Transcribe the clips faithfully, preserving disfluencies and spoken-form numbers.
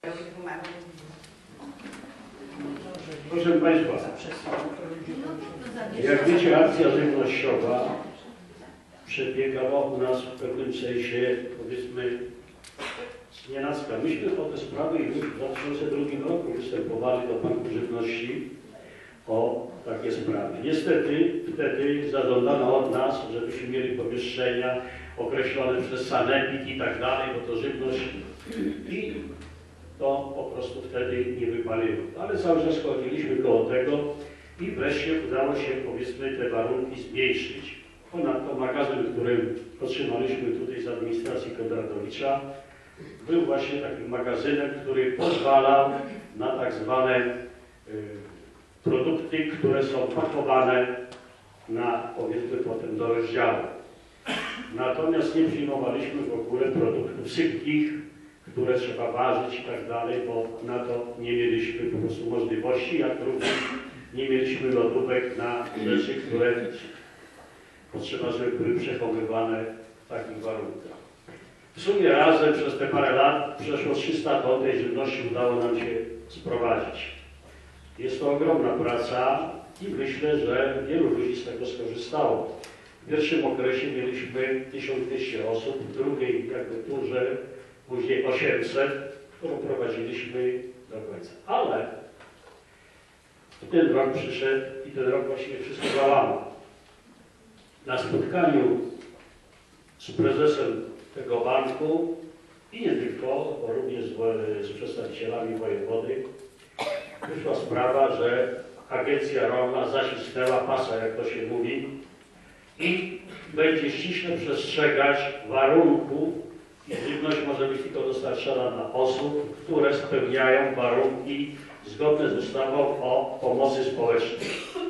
Proszę Państwa, jak wiecie, akcja żywnościowa przebiegała u nas w pewnym sensie, powiedzmy, znienacka. Myśmy o te sprawy już w dwa tysiące drugim roku występowali do Banku Żywności o takie sprawy. Niestety wtedy zażądano od nas, żebyśmy mieli pomieszczenia określone przez sanepid i tak dalej, bo to żywność i to po prostu wtedy nie wypaliło. Ale cały czas chodziliśmy koło tego i wreszcie udało się, powiedzmy, te warunki zmniejszyć. Ponadto magazyn, który otrzymaliśmy tutaj z administracji Kondratowicza, był właśnie takim magazynem, który pozwalał na tak zwane y, produkty, które są pakowane na, powiedzmy, potem do rozdziału. Natomiast nie przyjmowaliśmy w ogóle produktów sypkich, które trzeba ważyć i tak dalej, bo na to nie mieliśmy po prostu możliwości, jak również nie mieliśmy lodówek na rzeczy, które potrzeba, żeby były przechowywane w takich warunkach. W sumie razem przez te parę lat przeszło trzysta ton tej żywności udało nam się sprowadzić. Jest to ogromna praca i myślę, że wielu ludzi z tego skorzystało. W pierwszym okresie mieliśmy tysiąc dwieście osób, w drugiej jakby turze, później osiemset, którą prowadziliśmy do końca. Ale ten rok przyszedł i ten rok właściwie wszystko załamał. Na spotkaniu z prezesem tego banku i nie tylko, bo również z, z przedstawicielami wojewody wyszła sprawa, że agencja rolna zacisnęła pasa, jak to się mówi, i będzie ściśle przestrzegać warunków i żywność może być tylko dostarczana dla osób, które spełniają warunki zgodne z ustawą o pomocy społecznej.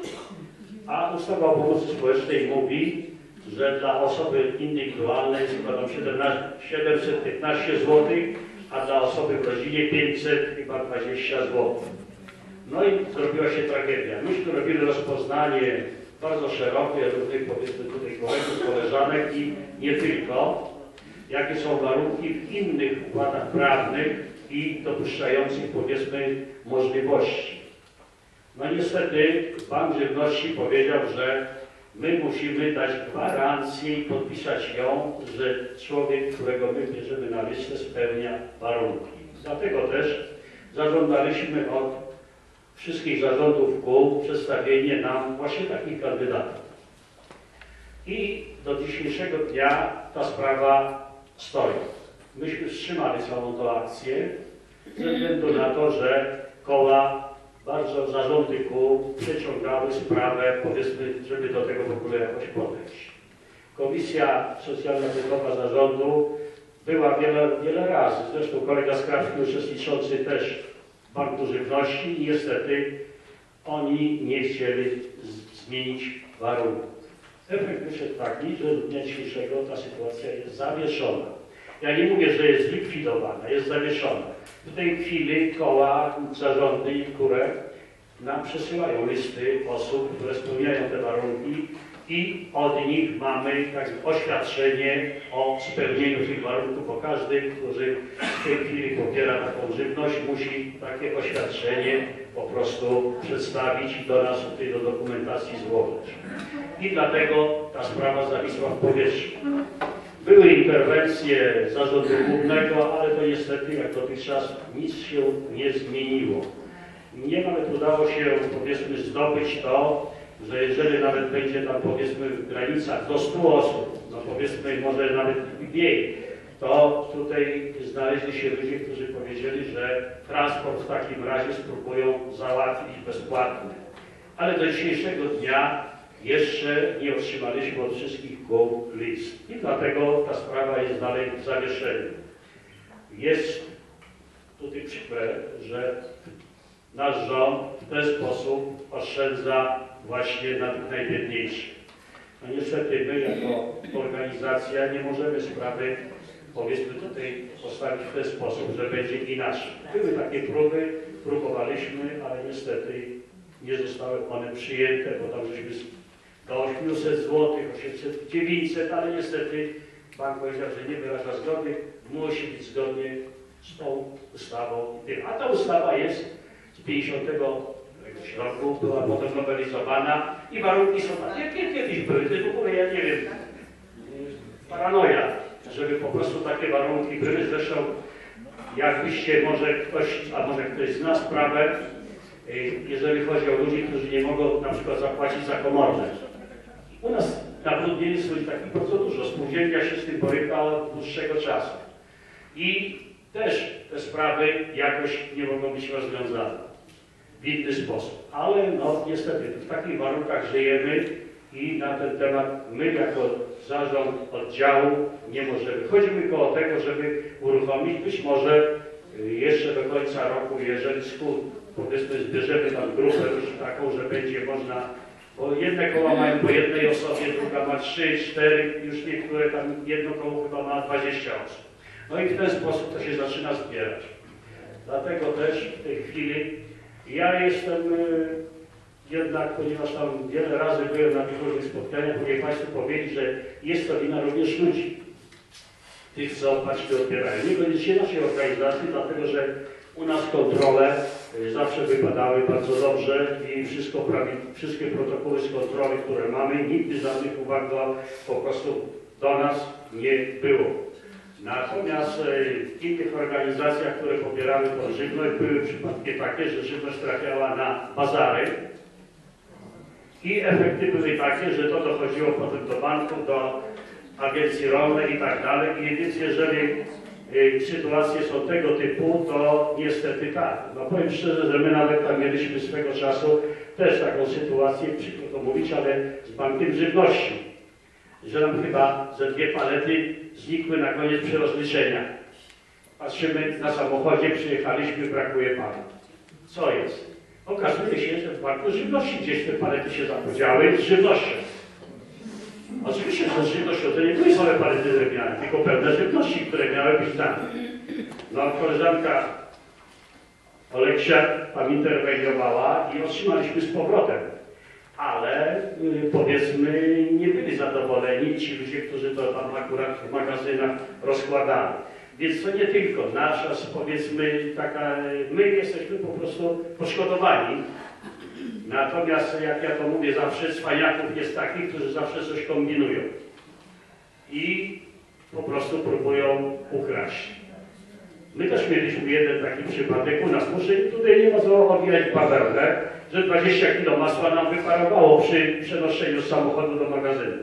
A ustawa o pomocy społecznej mówi, że dla osoby indywidualnej jest chyba tam siedemset piętnaście złotych, a dla osoby w rodzinie pięćset chyba dwadzieścia złotych. No i zrobiła się tragedia. Myśmy robili rozpoznanie bardzo szerokie, różnych, powiedzmy tutaj kolegów, koleżanek i nie tylko, jakie są warunki w innych układach prawnych i dopuszczających, powiedzmy, możliwości. No niestety Bank Żywności powiedział, że my musimy dać gwarancję i podpisać ją, że człowiek, którego my bierzemy na listę, spełnia warunki. Dlatego też zażądaliśmy od wszystkich zarządów kół przedstawienie nam właśnie takich kandydatów. I do dzisiejszego dnia ta sprawa stoi. Myśmy wstrzymali całą tą akcję ze względu na to, że koła, bardzo zarządy kół przeciągały sprawę, powiedzmy, żeby do tego w ogóle jakoś podejść. Komisja socjalno-bytowa zarządu była wiele, wiele razy, zresztą kolega Skrawski uczestniczący też w Banku Żywności i niestety oni nie chcieli zmienić warunków. Efekt wyszedł taki, że do dnia dzisiejszego ta sytuacja jest zawieszona. Ja nie mówię, że jest zlikwidowana, jest zawieszona. W tej chwili koła, zarządy i które nam przesyłają listy osób, które spełniają te warunki i od nich mamy tak oświadczenie o spełnieniu tych warunków, bo każdy, który w tej chwili pobiera taką żywność, musi takie oświadczenie po prostu przedstawić i do nas tutaj do dokumentacji złożyć. I dlatego ta sprawa zawisła w powietrzu. Były interwencje zarządu głównego, ale to niestety jak dotychczas nic się nie zmieniło. Nie nawet udało się, powiedzmy, zdobyć to, że jeżeli nawet będzie tam, powiedzmy, w granicach do stu osób, no powiedzmy może nawet mniej, to tutaj znaleźli się ludzie, którzy powiedzieli, że transport w takim razie spróbują załatwić bezpłatnie. Ale do dzisiejszego dnia jeszcze nie otrzymaliśmy od wszystkich kół list. I dlatego ta sprawa jest dalej w zawieszeniu. Jest tutaj przykre, że nasz rząd w ten sposób oszczędza właśnie na tych najbiedniejszych. No niestety my jako organizacja nie możemy sprawy, powiedzmy, tutaj postawić w ten sposób, że będzie inaczej. Były takie próby, próbowaliśmy, ale niestety nie zostały one przyjęte, bo tam żeśmy do osiemset złotych, osiemset, dziewięćset, ale niestety bank powiedział, że nie wyraża zgody, musi być zgodnie z tą ustawą. A ta ustawa jest z pięćdziesiątego roku, była potem nowelizowana i warunki są takie, kiedyś były, to w ogóle ja nie wiem, paranoja, żeby po prostu takie warunki były. Zresztą jakbyście może ktoś, a może ktoś zna sprawę, jeżeli chodzi o ludzi, którzy nie mogą na przykład zapłacić za komorne. U nas na budownictwie jest takich bardzo dużo, spółdzielnia się z tym boryka od dłuższego czasu. I też te sprawy jakoś nie mogą być rozwiązane w inny sposób. Ale no niestety w takich warunkach żyjemy i na ten temat my jako zarząd oddziału nie możemy. Chodzimy koło tego, żeby uruchomić być może jeszcze do końca roku, jeżeli powiedzmy zbierzemy tam grupę już taką, że będzie można, bo jedne koła mają po jednej osobie, druga ma trzy, cztery, już niektóre tam jedno koło chyba ma dwadzieścia osób. No i w ten sposób to się zaczyna zbierać. Dlatego też w tej chwili ja jestem y, jednak, ponieważ tam wiele razy byłem na tych różnych spotkaniach, mogę Państwu powiedzieć, że jest to wina również ludzi, tych, co paczki odbierają. Niekoniecznie naszej organizacji, dlatego że u nas kontrole y, zawsze wypadały bardzo dobrze i wszystko prawie, wszystkie protokoły z kontroli, które mamy, nigdy żadnych uwag do, po prostu do nas nie było. Natomiast w innych organizacjach, które pobierały tą żywność, były przypadki takie, że żywność trafiała na bazary i efekty były takie, że to dochodziło potem do banków, do agencji rolnej i tak dalej. I więc jeżeli y, sytuacje są tego typu, to niestety tak. No powiem szczerze, że my nawet tam mieliśmy swego czasu też taką sytuację, przykro to mówić, ale z bankiem żywności, że nam chyba ze dwie palety znikły na koniec przy rozliczeniach. Patrzymy na samochodzie, przyjechaliśmy, brakuje palet. Co jest? Okazuje się, że w banku żywności gdzieś te palety się zapodziały z żywnością. Oczywiście, że z żywnością to nie były same palety drewniane, tylko pewne żywności, które miały być dane. No, koleżanka Oleksia tam interweniowała i otrzymaliśmy z powrotem. Ale y, powiedzmy nie byli zadowoleni ci ludzie, którzy to tam akurat w magazynach rozkładali. Więc to nie tylko nasza, powiedzmy, taka, my jesteśmy po prostu poszkodowani. Natomiast jak ja to mówię zawsze, cwaniaków jest takich, którzy zawsze coś kombinują. I po prostu próbują ukraść. My też mieliśmy jeden taki przypadek u nas. Muszę tutaj nie ma co owijać bawełnę, że dwadzieścia kilo masła nam wyparowało przy przenoszeniu z samochodu do magazynu.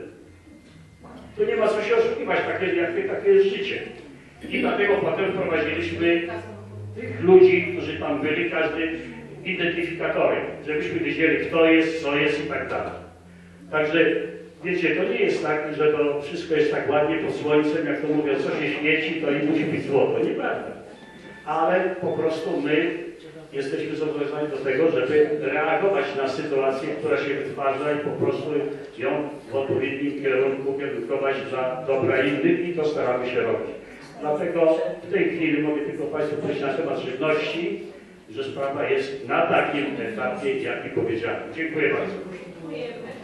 Tu nie ma co się oszukiwać, takie, jakie, takie jest życie. I dlatego potem wprowadziliśmy tych ludzi, którzy tam byli, każdy identyfikatorem, żebyśmy wiedzieli, kto jest, co jest i tak dalej. Także wiecie, to nie jest tak, że to wszystko jest tak ładnie pod słońcem, jak to mówią, co się świeci, to i musi być złoto. Nieprawda. Ale po prostu my jesteśmy zobowiązani do tego, żeby reagować na sytuację, która się wytwarza i po prostu ją w odpowiednim kierunku kierunkować dla dobra innych i to staramy się robić. Dlatego w tej chwili mogę tylko Państwu powiedzieć na temat żywności, że sprawa jest na takim etapie, jak i powiedziałem. Dziękuję bardzo.